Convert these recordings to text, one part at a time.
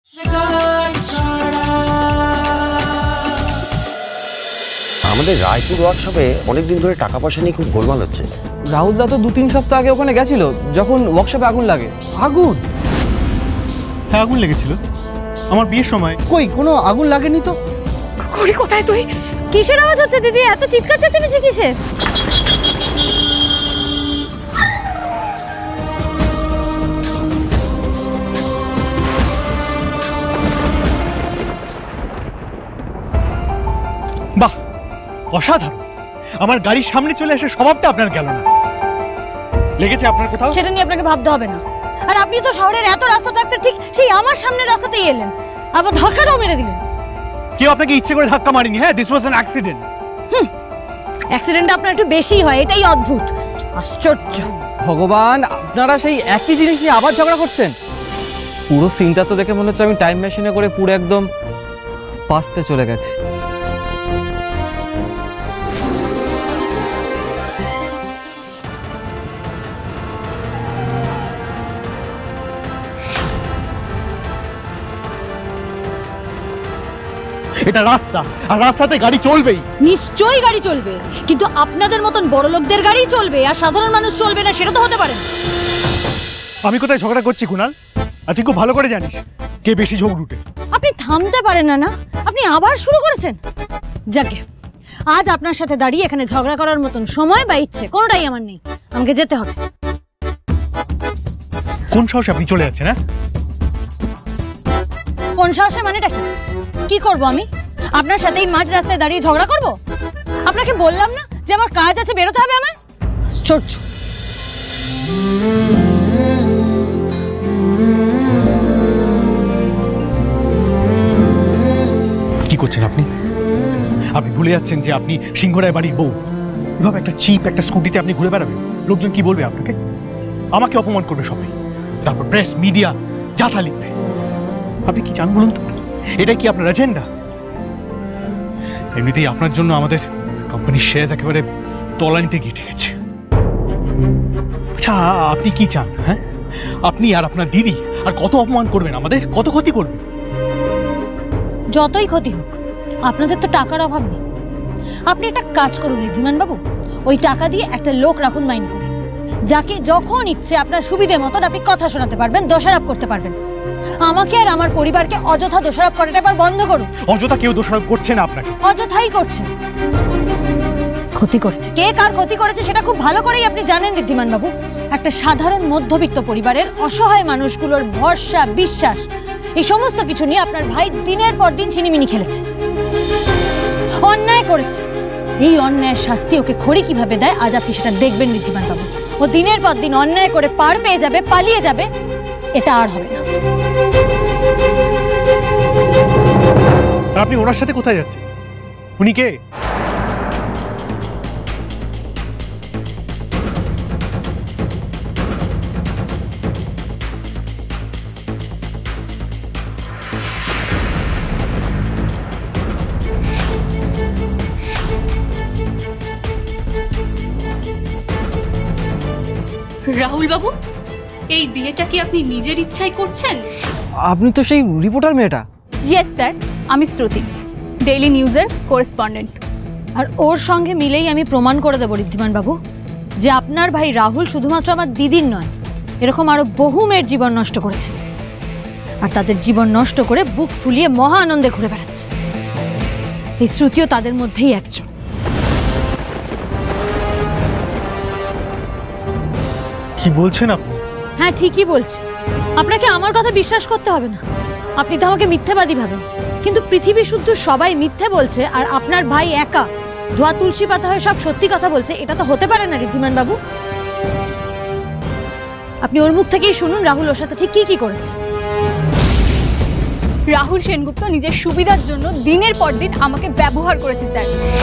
আমাদের রায়পুর ওয়ার্কশপে অনেকদিন ধরে টাকা পয়সা নিয়ে খুব গোলমাল হচ্ছে। রাহুল দা তো 2-3 সপ্তাহ আগে ওখানে গেছিল যখন ওয়ার্কশপে আগুন লাগে। আগুন? হ্যাঁ, আগুন লেগেছিল আমার বিয়ের সময়। কই কোনো আগুন লাগেনি তো। করি কোথায় তুই? কিসের আওয়াজ হচ্ছে দিদি? এত চিৎকার চেঁচামেচি কিসের? বাহ, অসাধারণ। আমার গাড়ির সামনে চলে আসে স্বভাবটা আপনার গেল না। লেগেছে আপনার কোথাও? সেটা নিয়ে আপনাকে ভাবতে হবে না। আর আপনি তো শহরের এত রাস্তা থাকতে ঠিক সেই আমার সামনের রাস্তাতেই এলেন, আবার ধাক্কাটাও মেরে দিলেন। কেউ আপনাকে ইচ্ছে করে ধাক্কা মারেনি। হ্যাঁ, this was an accident. Accident আপনার একটু বেশি হয়, এটাই অদ্ভুত, আশ্চর্য। ভগবান, আপনারা সেই একই জিনিস নিয়ে আবার ঝগড়া করছেন। পুরো সিনটা তো দেখে মনে হচ্ছে আমি টাইম মেশিনে করে পুরো একদম পাস্টে চলে গেছি। এটা রাস্তা, আর রাস্তাতে গাড়ি চলবেই। নিশ্চয়ই গাড়ি চলবে, কিন্তু আপনাদের মতন বড় লোকদের গাড়ি চলবে আর সাধারণ মানুষ চলবে না, সেটা তো হতে পারে না। আমি কোথায় ঝগড়া করছি কুনাল? আর তুই খুব ভালো করে জানিস কে বেশি ঝগড়ুটে। আপনি থামতে পারেন না? না, আপনি আবার শুরু করেছেন। যাকে আজ আপনার সাথে দাঁড়িয়ে এখানে ঝগড়া করার মতন সময় বা ইচ্ছে কোনোটাই আমার নেই। আমাকে যেতে হবে। কোন সাহসে আপনি চলে যাচ্ছেন? হ্যাঁ, কোন সাহসে মানেটা কি? কি করব আমি? আপনার সাথেই মাঝ রাস্তায় দাঁড়িয়ে ঝগড়া করব? আপনাকে বললাম না যে আমার কাজ আছে, বেরোতে হবে আমার। আশ্চর্য। কি করছেন আপনি? আপনি ভুলে যাচ্ছেন যে আপনি সিংহরায় বাড়ির বউ। এভাবে একটা চিপ একটা স্কুটিতে আপনি ঘুরে বেড়াবেন, লোকজন কি বলবে আপনাকে? আমাকে অপমান করবে সবাই, তারপর প্রেস মিডিয়া যাথা লিখবে। আপনি কি চান বলুন তো? এটাই কি আপনার এজেন্ডা? এমনিতেই আপনার জন্য আমাদের কোম্পানির শেয়ার একেবারে তলানিতে গিয়ে ঠেকেছে। আচ্ছা, আপনি কি চান? হ্যাঁ, আপনি আর আপনার দিদি আর কত অপমান করবেন আমাদের, কত ক্ষতি করবেন? যতই ক্ষতি হোক, আপনাদের তো টাকার অভাব নেই। আপনি একটা কাজ করুন ঋদ্ধিমান বাবু, ওই টাকা দিয়ে একটা লোক রাখুন মাইন করে, যাকে যখন ইচ্ছে আপনার সুবিধে মতন আপনি কথা শোনাতে পারবেন, দোষারোপ করতে পারবেন। আমাকে আর আমার পরিবারকে অযথা দোষারোপ করাটা এবার বন্ধ করুন। অযথা কেউ দোষারোপ করছে না আপনাকে। অযথাই করছে। ক্ষতি করেছে কে, কার ক্ষতি করেছে সেটা খুব ভালো করেই আপনি জানেন ঋদ্ধিমান বাবু। একটা সাধারণ মধ্যবিত্ত পরিবারের অসহায় মানুষগুলোর ভরসা, বিশ্বাস, এই সমস্ত কিছু নিয়ে আপনার ভাই দিনের পর দিন ছিনিমিনি খেলেছে, অন্যায় করেছে। এই অন্যায়ের শাস্তি ওকে খড়ি কিভাবে দেয় আজ আপনি সেটা দেখবেন ঋদ্ধিমান বাবু। ও দিনের পর দিন অন্যায় করে পার পেয়ে যাবে, পালিয়ে যাবে, এটা আর হবে না। আপনি ওনার সাথে কোথায় যাচ্ছেন? উনি কে? রাহুল বাবু, এই বিয়েটা কি আপনি নিজের ইচ্ছায় করছেন? আপনি তো সেই রিপোর্টার মেয়েটা। ইয়েস স্যার, আমি শ্রুতি, ডেইলি নিউজের করেসপন্ডেন্ট। আর ওর সঙ্গে মিলেই আমি প্রমাণ করে দেবো ঋদ্ধিমান বাবু যে আপনার ভাই রাহুল শুধুমাত্র আমার দিদির নয়, এরকম আরো বহু মেয়ের জীবন নষ্ট করেছে, আর তাদের জীবন নষ্ট করে বুক ফুলিয়ে মহা আনন্দে ঘুরে বেড়াচ্ছে। এই শ্রুতিও তাদের মধ্যেই একজন। কি বলছেন আপনি? হ্যাঁ, ঠিকই বলছি। আপনাকে আমার কথা বিশ্বাস করতে হবে না, আপনি তো আমাকে মিথ্যাবাদী ভাবেন, কিন্তু পৃথিবী শুদ্ধ সবাই মিথ্যে বলছে আর আপনার ভাই একা ধোয়া তুলসী পাতা হয়ে সব সত্যি কথা বলছে, এটা তো হতে পারে না ঋদ্ধিমান বাবু। আপনি ওর মুখ থেকেই শুনুন রাহুল ওর সাথে ঠিক কি করেছে। রাহুল সেনগুপ্ত নিজের সুবিধার জন্য দিনের পর দিন আমাকে ব্যবহার করেছে স্যার।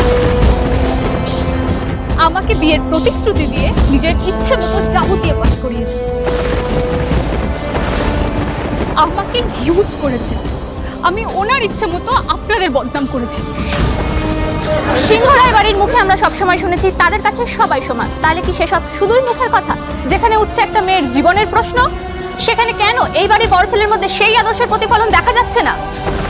আমাকে বিয়ের প্রতিশ্রুতি দিয়ে নিজের ইচ্ছে মতো যাবতীয় কাজ করিয়েছে, আমাকে ইউজ করেছে। আমি ওনার ইচ্ছে মতো আপনাদের বদনাম করেছি। সিংহরায় বাড়ির মুখে আমরা সবসময় শুনেছি তাদের কাছে সবাই সমান, তাহলে কি সেসব শুধুই মুখের কথা, যেখানে উঠছে একটা মেয়ের জীবনের প্রশ্ন? সেখানে কেন এই বাড়ির বড় ছেলের মধ্যে সেই আদর্শের প্রতিফলন দেখা যাচ্ছে না?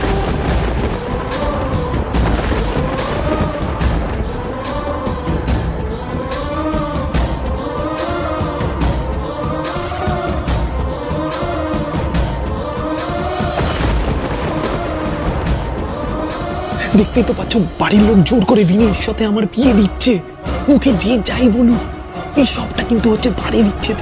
দেখতেই তো পাচ্ছ, বাড়ির লোক জোর করে বিনির সাথে আমার বিয়ে দিচ্ছে। মুখে যে যাই বলুক, এই সবটা কিন্তু হচ্ছে বাড়ির ইচ্ছেতে।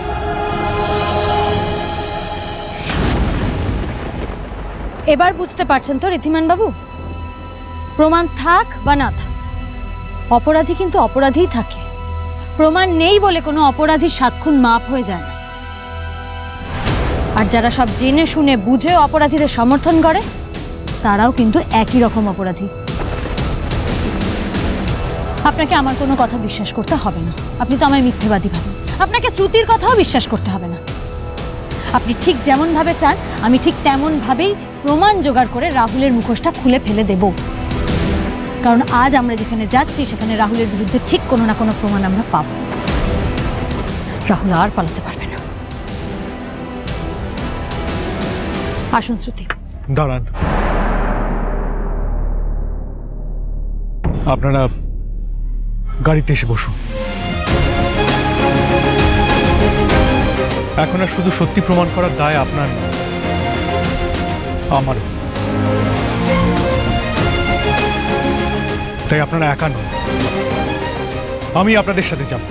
এবার বুঝতে পারছেন তো ঋদ্ধিমান বাবু, প্রমাণ থাক বা না থাক, অপরাধী কিন্তু অপরাধীই থাকে। প্রমাণ নেই বলে কোনো অপরাধী 7 খুন মাপ হয়ে যায় না। আর যারা সব জেনে শুনে বুঝেও অপরাধীদের সমর্থন করে, তারাও কিন্তু একই রকম অপরাধী। আপনাকে আমার কোনো কথা বিশ্বাস করতে হবে না, আপনি তো আমায় মিথ্যেবাদী ভাবেন। আপনাকে শ্রুতির কথাও বিশ্বাস করতে হবে না। আপনি ঠিক যেমন ভাবে চান, আমি ঠিক তেমন ভাবেই প্রমাণ জোগাড় করে রাহুলের মুখোশটা খুলে ফেলে দেব। কারণ আজ আমরা যেখানে যাচ্ছি সেখানে রাহুলের বিরুদ্ধে ঠিক কোনো না কোনো প্রমাণ আমরা পাব। রাহুল আর পালাতে পারবে না। আসুন শ্রুতি। দাঁড়ান, আপনারা গাড়িতে এসে বসুন। এখন আর শুধু সত্যি প্রমাণ করার দায় আপনার, আমারও। তাই আপনারা একা নন, আমি আপনাদের সাথে যাব।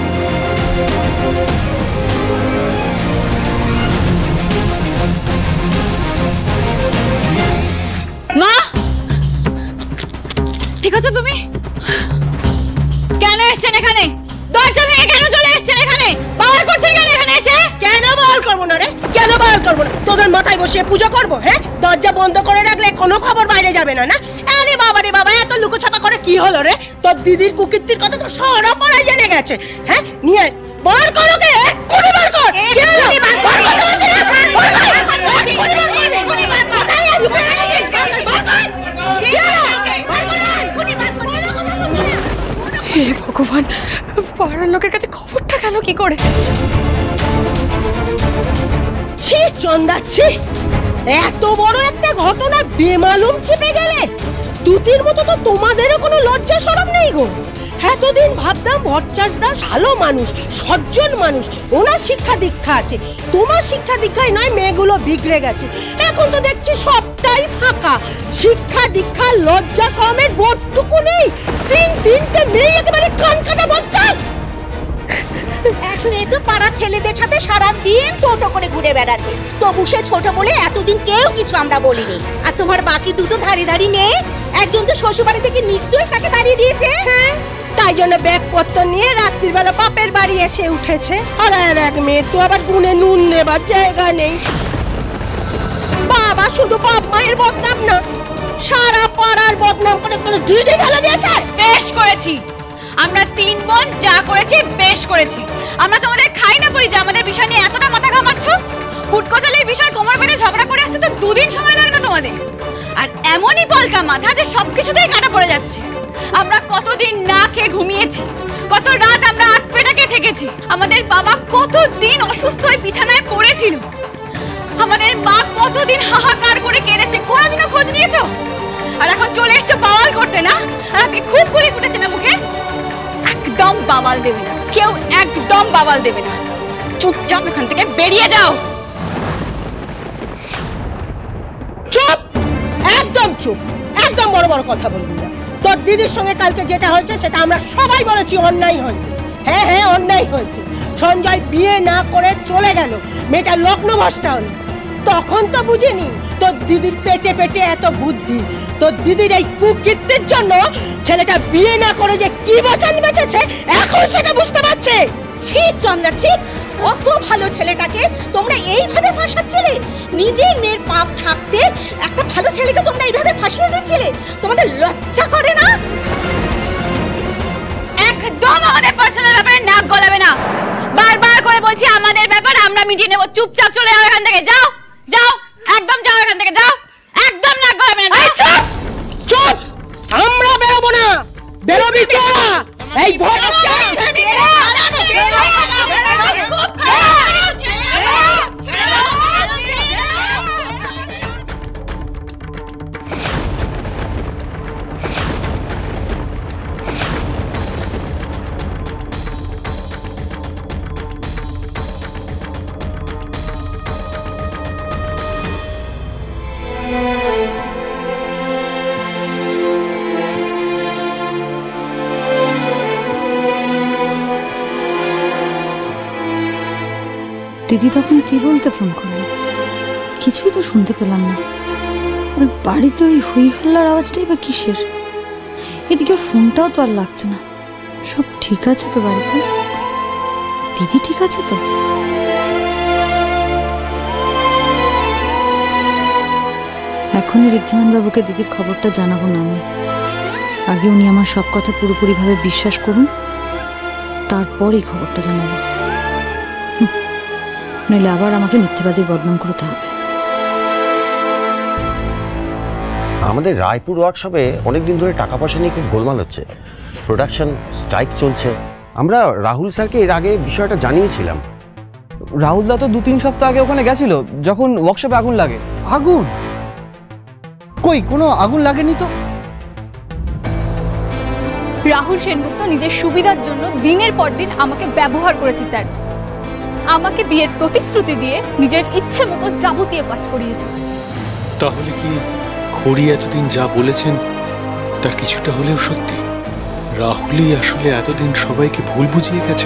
মা, ঠিক আছে তুমি? কেন এসেছেন এখানে? দরজা ভেঙে কেন চলে এসেছেন এখানে? বাবার করছেন কেন এখানে এসে? কেন বল করবো না রে? কেন বল করবো না? তোদের মাথায় বসে পুজো করবো? হ্যাঁ, দরজা বন্ধ করে রাখলে কোনো খবর বাইরে যাবে না? না, আরে বাবা রে বাবা, এত লুকোছাপা করে কি হলো রে? তোর দিদির কুকীর্তির কথা তো সারা পাড়ায় জেনে গেছে। হ্যাঁ, নিয়ে বার করো কে? এক্ষুনি বার কর। হে ভগবান, পাড়ার লোকের কাছে খবরটা গেল কি করে? ছি চন্দা, ছি, এত বড় একটা ঘটনা বেমালুম চেপে গেলে। দুতির মতো তো তোমাদেরও কোনো লজ্জা শরম নেই গো। এতদিন ভাবতাম ভট্টাচার্যদা ভালো মানুষ, সজ্জন মানুষ, ওনার শিক্ষা দীক্ষা আছে। তোমার শিক্ষা দীক্ষায় নয় মেয়েগুলো বিগড়ে গেছে। এখন তো দেখছি সবটাই ফাঁকা। শিক্ষা দীক্ষা লজ্জা শরমের বোধটুকু নেই। তিনটে মেয়ে একেবারে কান কাটা বচ্চাত। এখন এই তো পাড়ার ছেলেদের সাথে সারা দিন টোটো করে ঘুরে বেড়াচ্ছে। তবু সে ছোট বলে এতদিন কেউ কিছু আমরা বলিনি। আর তোমার বাকি দুটো ধারি মেয়ে, একজন তো শ্বশুরবাড়ি থেকে নিশ্চয়ই তাকে দাঁড়িয়ে দিয়েছে। হ্যাঁ, তাই জন্য ব্যাগপত্র নিয়ে রাত্রির বেলা বাপের বাড়ি এসে উঠেছে। আর এক মেয়ে তো আবার গুনে নুন নেবার জায়গা নেই। বাবা শুধু বাপ মায়ের বদনাম না, সারা পাড়ার বদনাম করে ঢিঢি ঢালা দিয়েছে। বেশ করেছি, আমরা 3 বোন যা করেছি বেশ করেছি। আমরা তোমাদের খাই না পড়ি যে আমাদের বিষয় নিয়ে এতটা মাথা ঘামাচ্ছ। কুটকচালের বিষয় কোমর বেঁধে ঝগড়া করে আসতে তো 2 দিন সময় লাগে না তোমাদের। আর এমনই পলকা মাথা যে সবকিছুতেই কাটা পড়ে যাচ্ছে। আমরা কতদিন না খেয়ে ঘুমিয়েছি, কত রাত আমরা আট পেটাকে থেকেছি। আমাদের বাবা কতদিন অসুস্থ হয়ে বিছানায় পড়েছিল। আমাদের মা কতদিন হাহাকার করে কেঁদেছে, কোনোদিনও খোঁজ নিয়েছো? আর এখন চলে এসছো বাওয়াল করতে না? আর আজকে খুব গুলি ফুটেছে না মুখে? একদম বাওয়াল দেবে না, কেউ একদম বাওয়াল দেবে না। চুপচাপ এখান থেকে বেরিয়ে যাও। চুপ, একদম চুপ, একদম বড় বড় কথা বলবি না। তোর দিদির সঙ্গে কালকে যেটা হয়েছে সেটা আমরা সবাই বলেছি অন্যায় হয়েছে। হ্যাঁ হ্যাঁ, অন্যায় হয়েছে। সঞ্জয় বিয়ে না করে চলে গেল, মেয়েটা লগ্নভ্রষ্টা হলো। তখন তো বুঝিনি তোর দিদির পেটে পেটে এত বুদ্ধি। তোর দিদির এই কুকীর্তির জন্য ছেলেটা বিয়ে না করে যে কি বাঁচান বেঁচেছে এখন সেটা বুঝতে পারছে। ছি চন্দা, ছি, অত ভালো ছেলেটাকে তোমরা এইভাবে ফাঁসাচ্ছিলে। নিজের মেয়ের পাপ থাকতে একটা ভালো ছেলেকে তোমরা এইভাবে ফাঁসিয়ে দিচ্ছিলে। তোমাদের লজ্জা করে না? একদম আমাদের পার্সোনাল ব্যাপারে নাক গলাবে না। বারবার করে বলছি আমাদের ব্যাপার আমরা মিটিয়ে নেব। চুপচাপ চলে যাও এখান থেকে। যাও যাও, একদম যাও এখান থেকে, যাও। একদম নাক গলাবে না। চুপ, আমরা বেরোবো না। বেরোবি তোরা। এই ভট্টাচার্য দিদি তখন কি বলতে ফোন করলো? কিছুই তো শুনতে পেলাম না। আর বাড়িতে ওই হই হল্লার আওয়াজটাই বা কিসের? এদিকে ওর ফোনটাও তো আর লাগছে না। সব ঠিক আছে তো বাড়িতে? দিদি ঠিক আছে তো? এখনই ঋদ্ধিমান বাবুকে দিদির খবরটা জানাবো না আমি। আগে উনি আমার সব কথা পুরোপুরিভাবে বিশ্বাস করুন, তারপর এই খবরটা জানাবো। নইলে আবার আমাকে মিথ্যেবাদীর বদনাম করতে হবে। আমাদের রায়পুর ওয়ার্কশপে অনেকদিন ধরে টাকা পয়সা নিয়ে খুব গোলমাল হচ্ছে। প্রোডাকশন স্ট্রাইক চলছে। আমরা রাহুল স্যারকে এর আগে বিষয়টা জানিয়েছিলাম। রাহুল দা তো 2-3 সপ্তাহ আগে ওখানে গেছিল যখন ওয়ার্কশপে আগুন লাগে। আগুন? কই কোনো আগুন লাগেনি তো। রাহুল সেনগুপ্ত নিজের সুবিধার জন্য দিনের পর দিন আমাকে ব্যবহার করেছে স্যার। আমাকে বিয়ের প্রতিশ্রুতি দিয়ে নিজের ইচ্ছে মতো যাবতীয় কাজ করিয়েছে। তাহলে কি খড়ি এতদিন যা বলেছেন তার কিছুটা হলেও সত্যি? রাহুলই আসলে এতদিন সবাইকে ভুল বুঝিয়ে গেছে।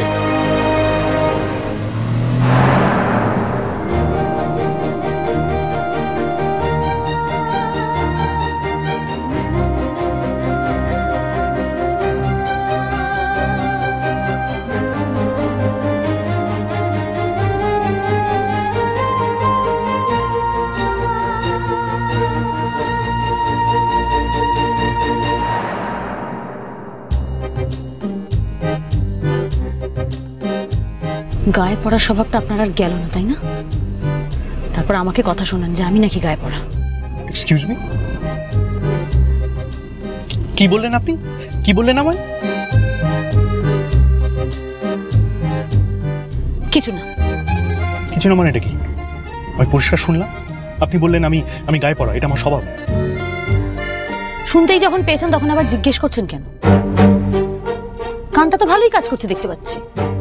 গায়ে পড়ার স্বভাবটা আপনার আর গেল না, তাই না? তারপর আমাকে কথা শোনান যে আমি নাকি গায়ে পড়া। এক্সকিউজ মি, কি বললেন আপনি? কি বললেন আমায়? কিছু না। কিছু না মানে এটা কি? আমি পরিষ্কার শুনলাম আপনি বললেন আমি গায়ে পড়া, এটা আমার স্বভাব। শুনতেই যখন পেয়েছেন তখন আবার জিজ্ঞেস করছেন কেন? কানটা তো ভালোই কাজ করছে দেখতে পাচ্ছি।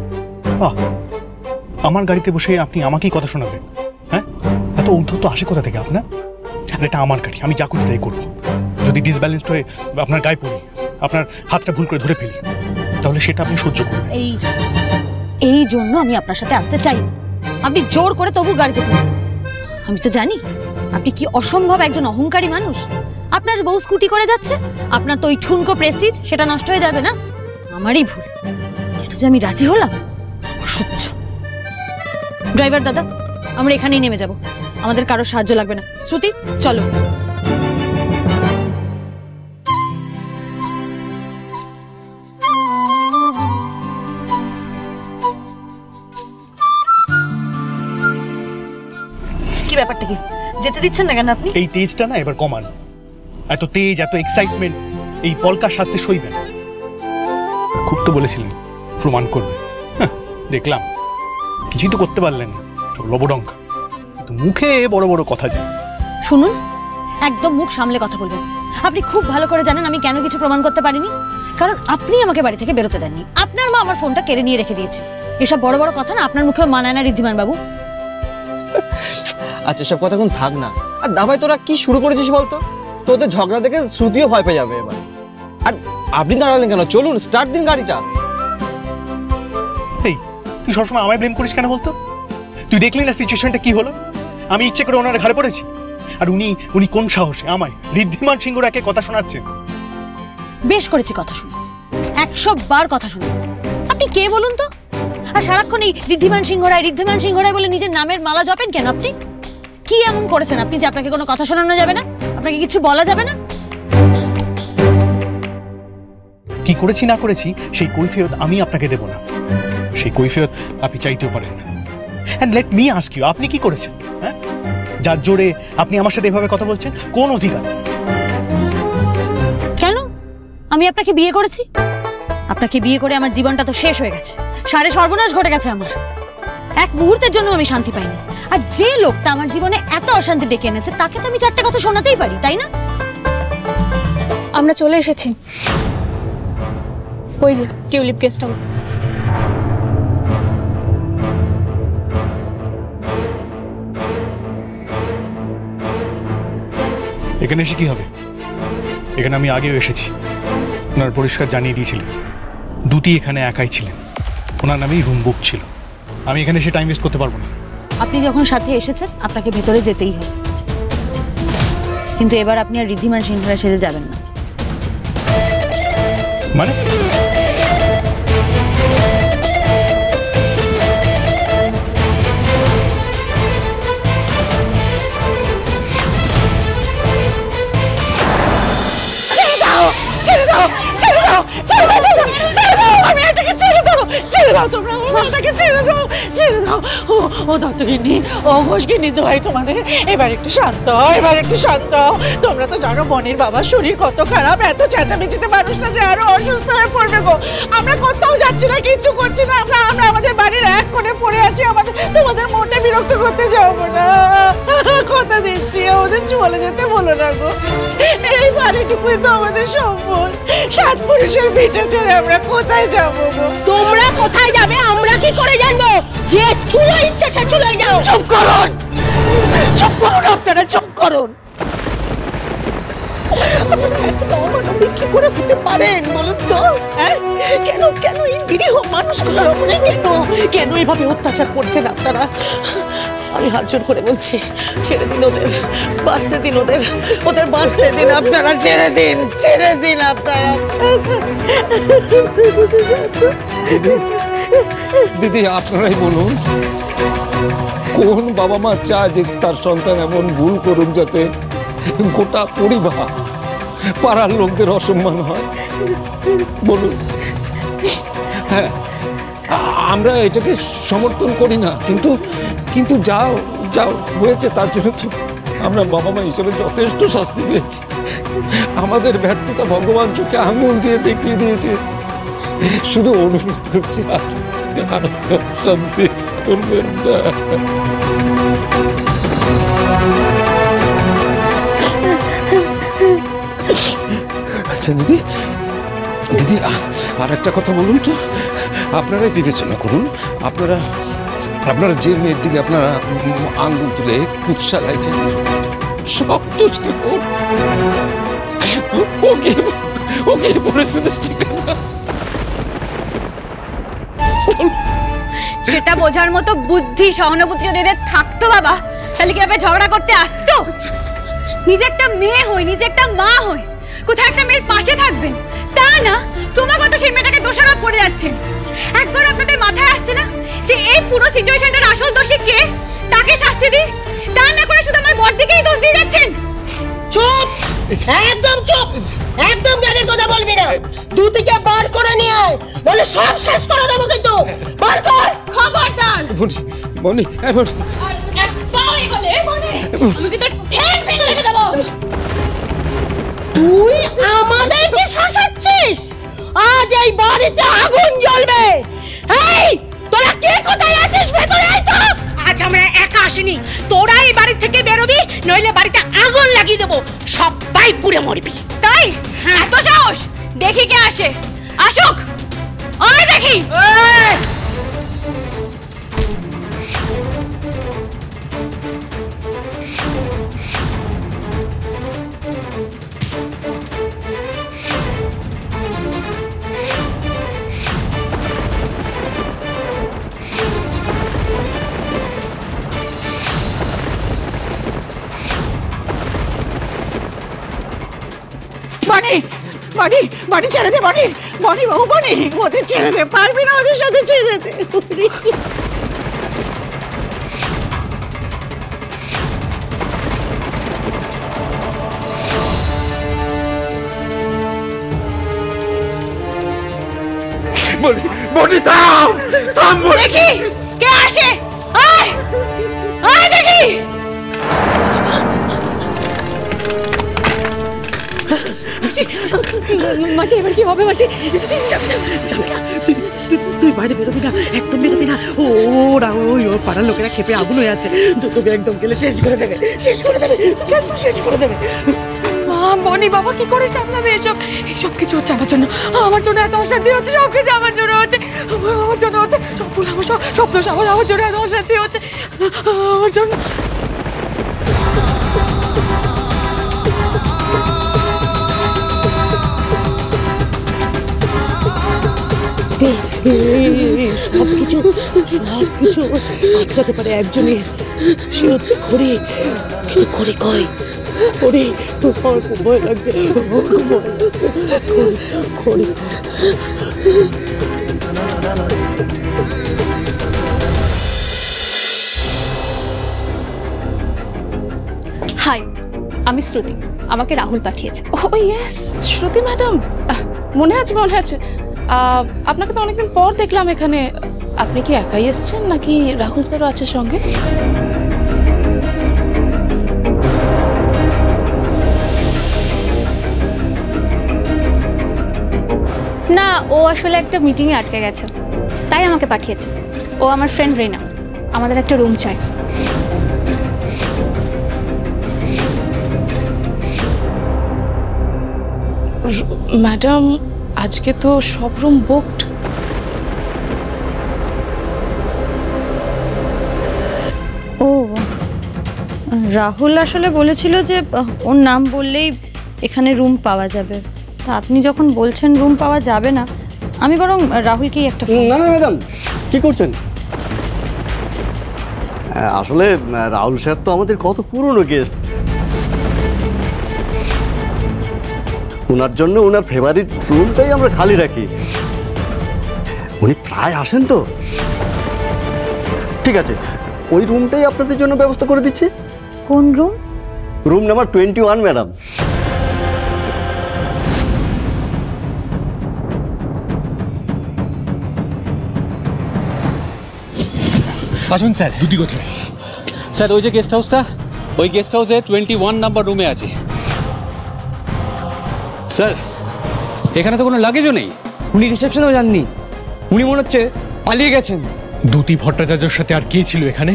আমার গাড়িতে বসে আপনি আমাকেই কথা শোনাবেন? হ্যাঁ, এত ঔদ্ধত্য আসে কোথা থেকে আপনার? আর এটা আমার গাড়ি, আমি যা খুশি তাই করবো। যদি ডিসব্যালেন্সড হয়ে আপনার গায়ে পড়ি, আপনার হাতটা ভুল করে ধরে ফেলি, তাহলে সেটা আপনি সহ্য করবেন। এই জন্য আমি আপনার সাথে আসতে চাই। আপনি জোর করে তবু গাড়িতে তুলুন। আমি তো জানি আপনি কি অসম্ভব একজন অহংকারী মানুষ। আপনার বউ স্কুটি করে যাচ্ছে, আপনার তো ওই ঠুনকো প্রেস্টিজ সেটা নষ্ট হয়ে যাবে না? আমারই ভুল। এটা যে আমি রাজি হলাম, অসহ্য। ড্রাইভার দাদা, আমরা এখানেই নেমে যাব, আমাদের কারো সাহায্য লাগবে না। শ্রুতি, চলো। কি ব্যাপারটা কি? যেতে দিচ্ছেন না কেন আপনি? এই তেজটা না এবার কমান। এত তেজ, এত এক্সাইটমেন্ট এই পলকা শাস্তে সইবে না। খুব তো বলেছিলেন প্রমাণ করবে, দেখলাম কিছুই তো করতে পারলেন না। লবডঙ্কা, কিন্তু মুখে বড় বড় কথা যায়। শুনুন, একদম মুখ সামলে কথা বলবেন। আপনি খুব ভালো করে জানেন আমি কেন কিছু প্রমাণ করতে পারিনি। কারণ আপনি আমাকে বাড়ি থেকে বেরোতে দেননি। আপনার মা আমার ফোনটা কেড়ে নিয়ে রেখে দিয়েছে। এসব বড় বড় কথা না আপনার মুখেও মানায় না ঋদ্ধিমান বাবু। আচ্ছা, সব কথা এখন থাক না। আর দাভাই তোরা কি শুরু করেছিস বলতো? তোদের ঝগড়া দেখে শ্রুতিও ভয় পেয়ে যাবে এবার। আর আপনি দাঁড়ালেন কেন? চলুন, স্টার্ট দিন গাড়িটা। এই তুই সবসময় আমায় ব্লেম করিস কেন বলতো? তুই দেখলি না সিচুয়েশনটা কি হলো? আমি ইচ্ছে করে ওনার ঘাড়ে পড়েছি, আর উনি কোন সাহসে আমায় ঋদ্ধিমান সিংহরাকে কথা শোনাচ্ছেন? বেশ করেছি কথা শুনেছি, 100 বার কথা শুনে। আপনি কে বলুন তো? আর সারাক্ষণ এই ঋদ্ধিমান সিংহরায় বলে নিজের নামের মালা জপেন কেন আপনি? কি এমন করেছেন আপনি যে আপনাকে কোনো কথা শোনানো যাবে না, আপনাকে কিছু বলা যাবে না? কি করেছি না করেছি সেই কৈফিয়ত আমি আপনাকে দেব না। সেই কৈফিয়ত আপনি চাইতেও পারেন না। And let me ask you, আপনি কি করেছেন? হ্যাঁ, যার জোরে আপনি আমার সাথে এভাবে কথা বলছেন, কোন অধিকার? কেন? আমি আপনাকে বিয়ে করেছি। আপনাকে বিয়ে করে আমার জীবনটা তো শেষ হয়ে গেছে, সারে সর্বনাশ ঘটে গেছে আমার। এক মুহূর্তের জন্য আমি শান্তি পাইনি। আর যে লোকটা আমার জীবনে এত অশান্তি ডেকে এনেছে তাকে তো আমি 4টে কথা শোনাতেই পারি, তাই না? আমরা চলে এসেছি, ওই যে টিউলিপ গেস্ট হাউস। এখানে এসে কি হবে? এখানে আমি আগেও এসেছি, ওনার পরিষ্কার জানিয়ে দিয়েছিলেন। দুটি এখানে একাই ছিলেন, ওনার নামেই রুম বুক ছিল। আমি এখানে এসে টাইম ওয়েস্ট করতে পারবো না। আপনি যখন সাথে এসেছেন আপনাকে ভেতরে যেতেই হবে, কিন্তু এবার আপনি আর ঋদ্ধিমান সিংহরা সেজে যাবেন না। মানে ছেড়ে দাও ছেড়ে দাও ছেড়ে দাও ছেড়ে দাও ছেড়ে দাও আমার মেয়েটাকে ছেড়ে দাও তোমরা আমার মেয়েটাকে ছেড়ে দাও ও দত্তগিন্নি ও ঘোষগিন্নি দোহাই তোমাদের এবার একটু শান্ত তোমরা তো জানো বোনের বাবার শরীর কত খারাপ, এত চেঁচামেচিতে মানুষটা যে আরো অসুস্থ হয়ে পড়বে গো। আমরা কোথাও যাচ্ছি না, কিচ্ছু করছি না, আমরা আমাদের বাড়ির এক কোণে পড়ে আছি। তোমাদের মনে বিরক্ত করতে যাবো না, কথা দিচ্ছি আমাদের চলে যেতে বলো না গো। এই বাড়িটুকুই তো আমাদের সম্পদ, 7 পুরুষের ভিটে ছেড়ে আমরা কোথায় যাবো গো? তোমরা কোথায় যাবে আমরা কি করে জানবো? যে চুলো ইচ্ছে সে চুলোয় যাও। চুপ করুন আপনারা, চুপ করুন। আপনারা এত অমানবিক কি করে হতে পারেন বলুন তো? কেন এই নিরীহ মানুষগুলোর উপরে কেন এভাবে অত্যাচার করছেন আপনারা? আমি হাত জোর করে বলছি, ছেড়ে দিন ওদের, বাঁচতে দিন ওদের বাঁচতে দিন। আপনারা ছেড়ে দিন আপনারা। দিদি আপনারাই বলুন, কোন বাবা মা চায় যে তার সন্তান এমন ভুল করুক যাতে গোটা পরিবার, পাড়ার লোকদের অসম্মান হয়? বলুন। হ্যাঁ, আমরা এটাকে সমর্থন করি না, কিন্তু যাও হয়েছে তার জন্য তো আমরা বাবা মা হিসেবে যথেষ্ট শাস্তি পেয়েছি। আমাদের ব্যর্থতা ভগবান চোখে আঙুল দিয়ে দেখিয়ে দিয়েছে। শুধু অনুরোধ করছি আর শান্তি করবেন না। আচ্ছা দিদি আর একটা কথা বলুন তো, আপনারাই বিবেচনা করুন। আপনারা যে মেয়ের দিকে আপনারা আঙ্গুল তুলে কুৎসা গাইছেন, সব দোষ কি ওকে পরিস্থিতি ঠিকানা সেটা বোঝার মতো বুদ্ধি সহানুভূতি যদি এদের থাকতো বাবা, তাহলে কিভাবে ঝগড়া করতে আসতো? নিজে একটা মেয়ে হই, নিজে একটা মা হই, কোথায় একটা মেয়ের পাশে থাকবেন, তা না তোমাকে তো সেই মেয়েটাকে দোষারোপ করে যাচ্ছেন। একবার আপনাদের মাথায় আসছে না যে এই পুরো সিচুয়েশনটার আসল দোষী কে? তাকে শাস্তি দিই, তা না করে শুধু আমার বড়দিকেই দোষ দিয়ে যাচ্ছেন। চুপ, একদম চুপ, একদম জ্ঞানের কথা বলবি না। দুটিকে বার করে নিয়ে আয়, বলে সব শেষ করে দেবো কিন্তু। বার কর, খবরদার। বনি এবার আর এক পাও এগোলে আমি কিন্তু ঠ্যাং ভেঙে রেখে দেবো। তুই আমাদেরকে শাসাচ্ছিস? আজ এই বাড়িতে আগুন জ্বলবে। এই তোরা কে কোথায় আছিস? ভেতরে আয় তো। আজ আমরা একা আসিনি, তোরা এই বাড়ি থেকে বেরোবি, নইলে বাড়িতে আগুন লাগিয়ে দেবো, সবাই পুড়ে মরবি। তাই এত সাহস? দেখি কে আসে, আসুক, আয় দেখি। বাড়ি ছেড়ে দে, বাড়ি বাবু, ওদের ছেড়ে দে, পারবি না ওদের সাথে, ছেড়ে দে। বনি থাম দেখি কে আসে, আয় আয় দেখি। মাসি এবার কি হবে? মাসি যাবি না, তুই বাইরে বেরোবি না, একদম বেরোবি না। ওরা ওই পাড়ার লোকেরা খেপে আগুন হয়ে আছে, তোকে একদম গেলে শেষ করে দেবে। বনি বাবা কি করে সামলাবে এসব কিছু হচ্ছে আমার জন্য? আমার জন্য এত অশান্তি হচ্ছে, সব কিছু আমার জন্য হচ্ছে, আমার জন্য হচ্ছে, সব ভুল আমার, সব দোষ আমার জন্য এত অশান্তি হচ্ছে আমার জন্য। দে সবকিছু আটকাতে পারে একজনের, সে হচ্ছে খড়ি। কিন্তু খড়ি কয়, খড়ি আমার খুব ভয় লাগছে, আমার খুব ভয় লাগছে। খড়ি হাই, আমি শ্রুতি, আমাকে রাহুল পাঠিয়েছে। ও ইয়েস, শ্রুতি ম্যাডাম, মনে আছে মনে আছে। আপনাকে তো অনেকদিন পর দেখলাম এখানে। আপনি কি একাই এসেছেন নাকি রাহুল স্যারও আছে সঙ্গে? না, ও আসলে একটা মিটিংয়ে আটকে গেছে, তাই আমাকে পাঠিয়েছে। ও আমার ফ্রেন্ড রেনা, আমাদের একটা রুম চাই। ম্যাডাম, আজকে তো সব রুম বুকড। ও, রাহুল আসলে বলেছিল যে ওর নাম বললেই এখানে রুম পাওয়া যাবে। তা আপনি যখন বলছেন রুম পাওয়া যাবে না, আমি বরং রাহুলকেই একটা না না ম্যাডাম, কি করছেন? আসলে রাহুল সাহেব তো আমাদের কত পুরনো গেস্ট। ওনার জন্য ওনার ফেভারিট রুমটাই আমরা খালি রাখি। উনি প্রায় আসেন তো। ঠিক আছে, ওই রুমটাই আপনাদের জন্য ব্যবস্থা করে দিচ্ছি। কোন রুম? Room number 21 madam. আসুন স্যার। দুটি কোথায়? স্যার, ওই যে গেস্ট হাউসটা, ওই গেস্ট হাউসে 21 নাম্বার রুমে আছে। স্যার, এখানে তো কোনো লাগেজও নেই। উনি রিসেপশনেও যাননি, উনি মনে হচ্ছে পালিয়ে গেছেন। দুটি ভট্টাচার্যর সাথে আর কে ছিল এখানে?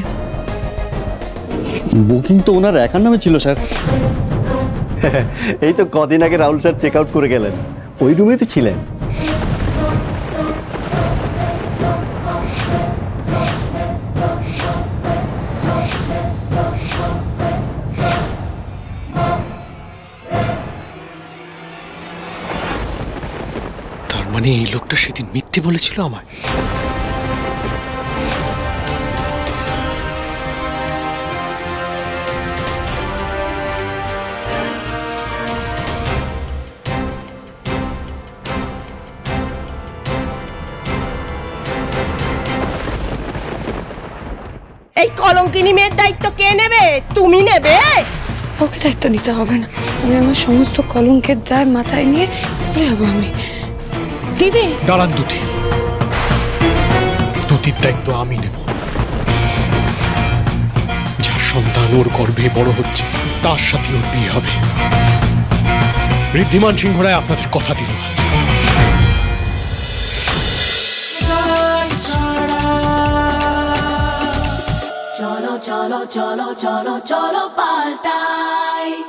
বুকিং তো ওনার একার নামে ছিল স্যার। এই তো কদিন আগে রাহুল স্যার চেক আউট করে গেলেন, ওই রুমেই তো ছিলেন। তার মানে এই লোকটা সেদিন মিথ্যে বলেছিল আমায়। এই কলঙ্কিনী মেয়ের দায়িত্ব কে নেবে? তুমি নেবে? ওকে দায়িত্ব নিতে হবে না, আমি আমার সমস্ত কলঙ্কের দায় মাথায় নিয়ে ঘুরে যাবো আমি। দিদি দাঁড়ান দুটি, দুটির দায়িত্ব আমি নেব। যার সন্তান ওর গর্ভে বড় হচ্ছে তার সাথে ওর বিয়ে হবে। ঋদ্ধিমান সিংহরায় আপনাদের কথা দিল আজ। চলো চলো চলো চলো চলো পাল্টাই।